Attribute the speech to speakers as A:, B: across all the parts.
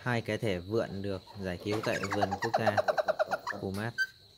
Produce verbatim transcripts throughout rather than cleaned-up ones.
A: Hai cái thể vượn được giải cứu tại vườn quốc gia Pumat.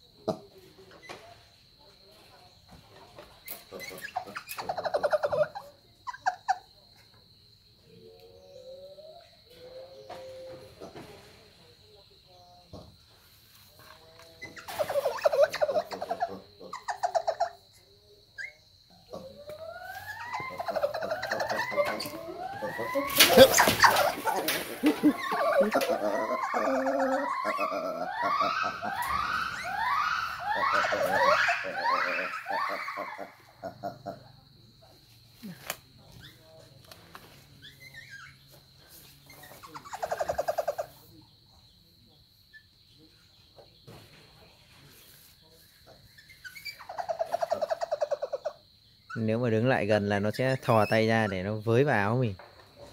A: Nếu mà đứng lại gần là nó sẽ thò tay ra để nó với vào áo mình.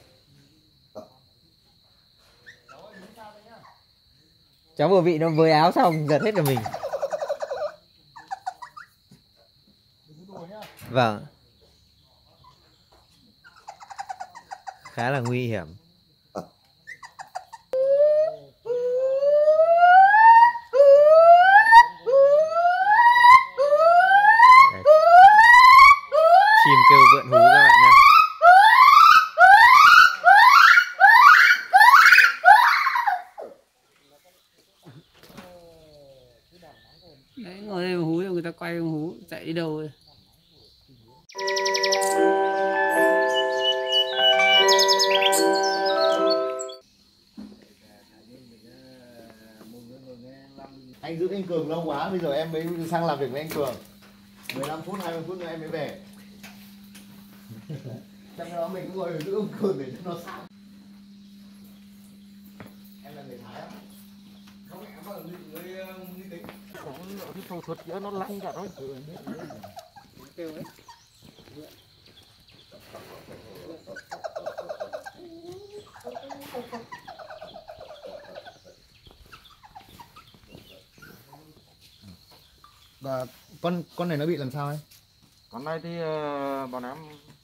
A: Cháu vừa bị nó với áo xong giật hết cả mình. Vâng. Khá là nguy hiểm. Đấy. Chim kêu vượn hú các bạn nhé.
B: Đấy, ngồi đây mà hú người ta quay hú chạy đi đâu rồi.
C: Anh giữ anh Cường lâu quá, bây giờ em mới sang làm việc với anh Cường. mười lăm phút, hai mươi phút nữa em mới về. Trong đó mình cũng ngồi giữ ông Cường để cho nó sao. Em là người Thái á? Không, em là người người tính.
D: Cũng cái phẫu thuật giữa nó lăn cả rồi.
B: Kêu ấy.
C: Và con con này nó bị làm sao ấy?
D: Còn đây thì uh, bọn em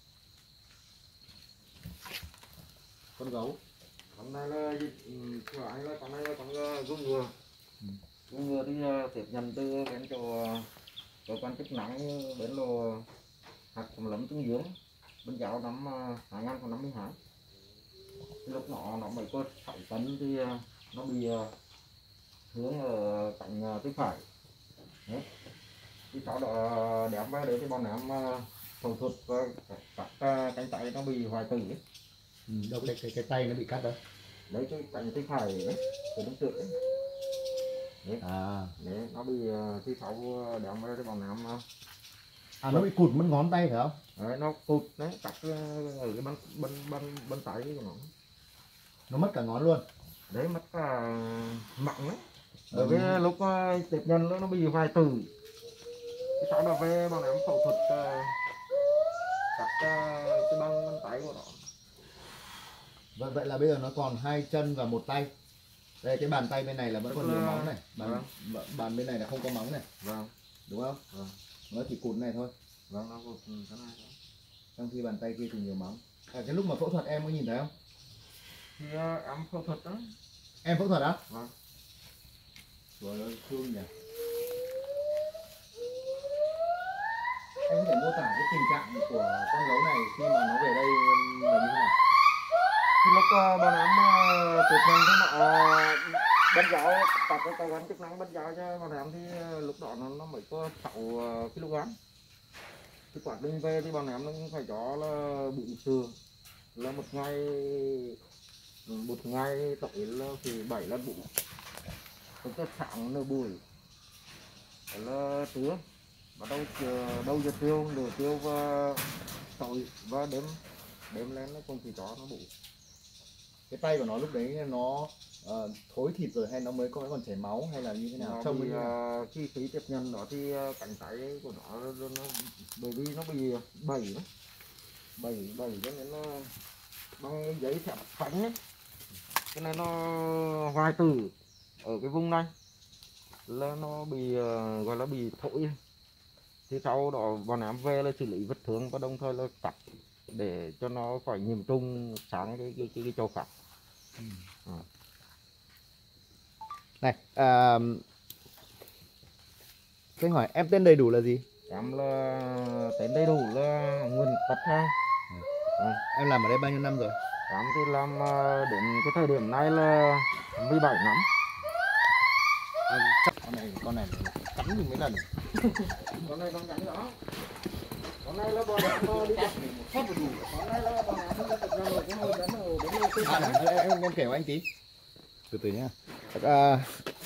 C: Con gấu.
D: con này là của anh là con này là con run ngựa. Run ngựa thì uh, tiếp nhận từ bên chỗ cơ quan chức năng bên lô hạt cầm lấm trứng dưỡng bên giáo năm uh, hai nghìn không trăm năm mươi hai. Lúc nó nó mới có sáu tấn thì uh, nó bị uh, hướng ở cạnh uh, tay phải. Đấy. Thì sau đó đem về đấy thì bọn em phẫu thuật và các cánh tay nó bị hoại tử ấy.
C: Ừ, đâu cái, cái cái tay nó bị cắt đâu?
D: Lấy cái cánh tay phải đấy, cái đúng tượng đấy. Đấy.
C: À,
D: Đấy, nó bị thì sau đem về thì bọn em
C: à nó bị cụt mất ngón tay phải không?
D: đấy, nó cụt đấy, cắt ở cái bên bên bên bên tay của nó.
C: Nó mất cả ngón luôn.
D: Đấy, mất cả mặn đấy. Bởi vì ừ. lúc tiếp nhận nó bị hoại tử. Cái sau đó về bọn em phẫu thuật uh, cắt uh, cái băng băng tay của nó.
C: Vậy vậy là bây giờ nó còn hai chân và một tay. Đây cái bàn tay bên này là vẫn còn nhiều móng này, bàn, vâng. bàn bên này là không có móng này. Vâng. Đúng không? Vâng. Nó chỉ cụt này thôi.
D: Vâng, nó cụt cái này thôi.
C: Trong khi bàn tay kia thì nhiều móng. À, cái lúc mà phẫu thuật em có nhìn thấy không?
D: Thì uh, em phẫu thuật đó.
C: Em phẫu thuật á?
D: Vâng.
C: Rồi ơi, thương nhỉ. Anh có thể mô tả cái tình trạng của con gấu này khi mà nó về đây là như thế nào?
D: Thì lúc uh, bọn em uh, tiếp nhận thì nó uh, bên giáo các cái cơ quan chức năng bên giáo cho bọn em thì uh, lúc đó nó, nó mới có sáu ki lô gam. Thì quả đinh về thì bọn em nó cũng phải cho là bụi sừa là một ngày một ngày tổng là thì bảy lần bụi. Tức là sáng nửa buổi là trưa, bắt đầu đầu giờ tiêu nửa tiêu và tối và đêm đêm lên nó cũng chỉ cho nó bụi.
C: Cái tay của nó lúc đấy nó uh, thối thịt rồi hay nó mới có còn chảy máu hay là như thế nào?
D: Nó
C: Trông
D: bị
C: uh,
D: khi khí tiếp nhận đó thì uh, cánh tay của nó, nó, nó bởi vì nó bị bẩy đó. bẩy bẩy cho nên nó bằng giấy thép phánh ấy, cái này nó hoại tử ở cái vùng này là nó bị uh, gọi là bị thối. Thì sau đó bọn em về là xử lý vết thương và đồng thời là cắt để cho nó khỏi nhiễm trùng sang cái cái cái, cái chỗ khác. Ừ. À.
C: Này, à, anh hỏi em tên đầy đủ là gì?
D: Em là tên đầy đủ là Nguyễn Tất Hàng.
C: À, em làm ở đây bao nhiêu năm rồi?
D: Em thì làm đến cái thời điểm này là mười bảy năm.
C: À, chắc con này con này cắn mình mấy lần.
D: Con này con cắn rõ. Con này là bọn em đi chặt hết đủ. Con này là bọn em đi chặt rồi cái hồi đến rồi đến rồi
C: À, này, em, em kể của anh tí. Từ từ nhá. À,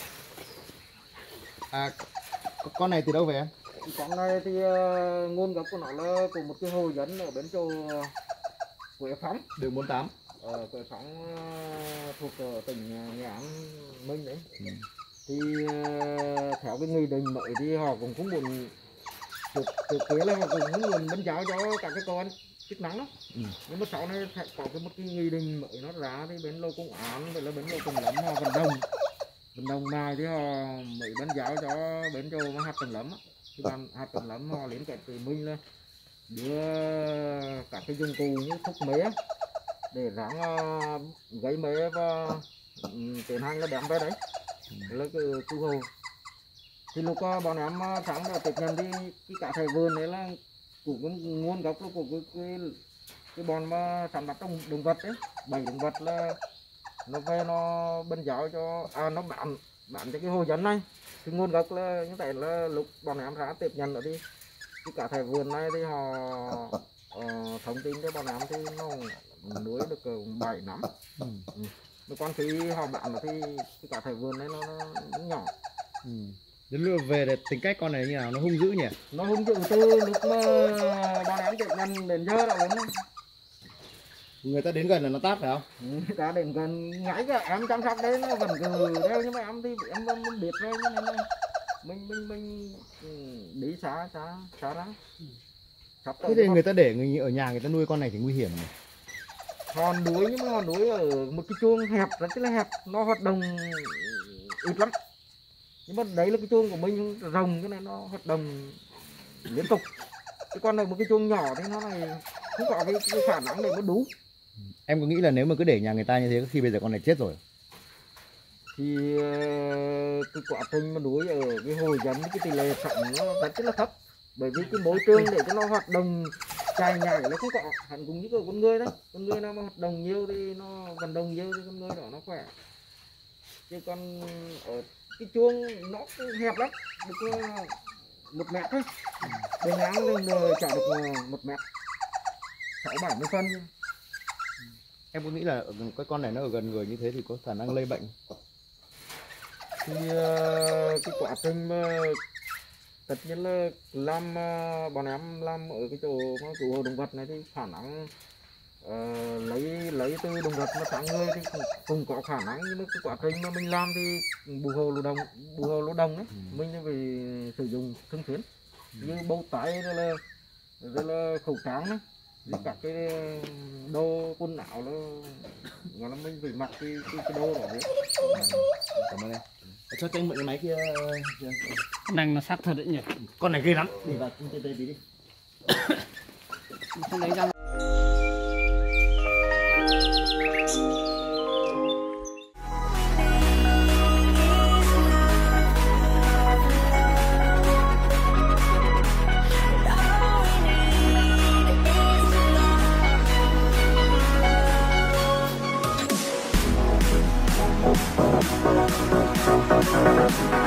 C: à, con này từ đâu về em?
D: Con này thì uh, nguồn gốc của nó là của một cái hồ dẫn ở bên chỗ uh, Quế Phóng.
C: Đường bốn tám.
D: Ở Quế Phóng uh, thuộc uh, tỉnh Nghệ An Minh đấy.
C: Ừ.
D: Thì uh, theo cái nghị định mới thì họ cũng không muốn thực thực tế là họ cũng không muốn đánh giáo cho các cái con chức năng đó.
C: Ừ.
D: Nhưng mà sau này phải có cái một cái nghị định mới nó ra thì bên lô công án vậy là bên lô công lâm họ vận động vận động nào thì họ mới đánh giáo cho bên chỗ mà hạt tầng lâm á. Thì ban hạt tầng lâm họ liên kết với mình là đưa các cái dụng cụ như thuốc mê để ráng uh, gây mê và um, tiến hành là đem về đấy. Ừ. Là cái cứu hồ. Thì lúc uh, bọn em uh, sáng đã tiếp nhận thì cái cả thầy vườn đấy là của cái nguồn gốc của cái cái cái bọn mà sản bắt trong động vật đấy, bảy động vật là nó về nó bên giáo cho à nó bán bán cho cái hồ dẫn này. Thì nguồn gốc là như vậy là lúc bọn em ra tiếp nhận ở đi cái cả thầy vườn này thì họ uh, thông tin cho bọn em thì nó nuôi được bảy năm. Ừ. Ừ. Còn khi họ bán thì cái cả thầy vườn này nó, nó nhỏ.
C: Ừ. Đến lúc về để tính cách con này như nào, nó hung dữ nhỉ?
D: Nó hung dữ từ lúc mà bọn em tiếp nhận đến giờ rồi đó.
C: Người ta đến gần là nó tát phải không?
D: Người ta đến gần ngãi cả em chăm sóc đấy nó vẫn cứ đeo, nhưng mà em thì em mình biết rồi nên là mình mình mình đi xa xa xa ra.
C: Thế thì người ta để người ở nhà người ta nuôi con này thì nguy hiểm nhỉ?
D: Hòn đuối nhưng mà hòn đuối ở một cái chuông hẹp rất là hẹp, nó hoạt động ít lắm. Nhưng mà đấy là cái chuông của mình rồng, cái này nó hoạt động liên tục. Cái con này một cái chuông nhỏ thì nó này không có cái, cái khả năng để nó đú.
C: Em có nghĩ là nếu mà cứ để nhà người ta như thế, khi bây giờ con này chết rồi?
D: Thì cái quá trình mà đuối ở cái hồ dẫn cái tỷ lệ sống nó rất là thấp, bởi vì cái môi trường để cho nó hoạt động chạy nhảy nó không có. Hẳn cũng như của con người đấy, con người nào mà hoạt động nhiều thì nó vận động nhiều thì con người đó nó khỏe. Chứ còn ở cái chuông nó hẹp lắm, được một mét thôi, bề ngang lên chạy được một mét sáu bảy mươi phân.
C: Em có nghĩ là cái con này nó ở gần người như thế thì có khả năng lây bệnh?
D: Thì cái quá trình mà tất nhiên là làm bọn em làm ở cái chỗ cứu hộ động vật này thì khả năng uh, lấy lấy từ động vật mà sang người thì cũng, cũng có khả năng, nhưng mà cái quá trình mà mình làm thì bù hồ lô đồng bù hồ lô đồng đấy, ừ. Mình phải sử dụng thường xuyên, ừ. Như bâu tay rồi là rồi là khẩu trang đấy, với các cái đồ quần áo đó, gọi là mình phải mặc cái cái, cái đồ đó đấy.
C: Cảm ơn em. Cho anh mượn cái máy kia.
B: Con này nó sát thật đấy nhỉ.
C: Con này ghê lắm. Đi vào tê tê tí đi.
B: Không lấy ra.
E: We'll be right back.